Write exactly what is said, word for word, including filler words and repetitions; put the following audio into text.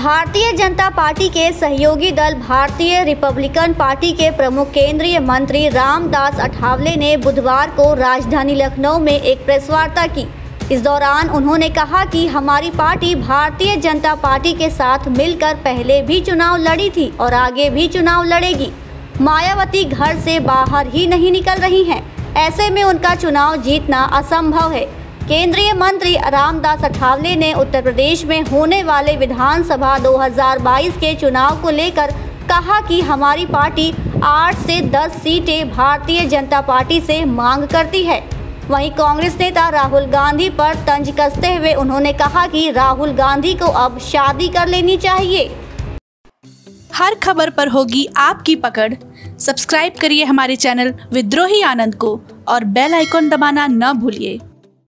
Bharatiya Janata party के सहयोगी दल भारतीय रिपब्लिकन पार्टी के प्रमुख केंद्रीय मंत्री रामदास अठावले ने बुधवार को राजधानी लखनऊ में एक प्रेस वार्ता की। इस दौरान उन्होंने कहा कि हमारी पार्टी भारतीय जनता पार्टी के साथ मिलकर पहले भी चुनाव लड़ी थी और आगे भी चुनाव लड़ेगी। मायावती घर से बाहर ही नहीं निकल रही हैं, ऐसे में उनका चुनाव जीतना असंभव है। केंद्रीय मंत्री रामदास अठावले ने उत्तर प्रदेश में होने वाले विधानसभा दो हज़ार बाईस के चुनाव को लेकर कहा कि हमारी पार्टी आठ से दस सीटें भारतीय जनता पार्टी से मांग करती है। वहीं कांग्रेस नेता राहुल गांधी पर तंज कसते हुए उन्होंने कहा कि राहुल गांधी को अब शादी कर लेनी चाहिए। हर खबर पर होगी आपकी पकड़। सब्सक्राइब करिए हमारे चैनल विद्रोही आनंद को और बेल आइकॉन दबाना न भूलिए।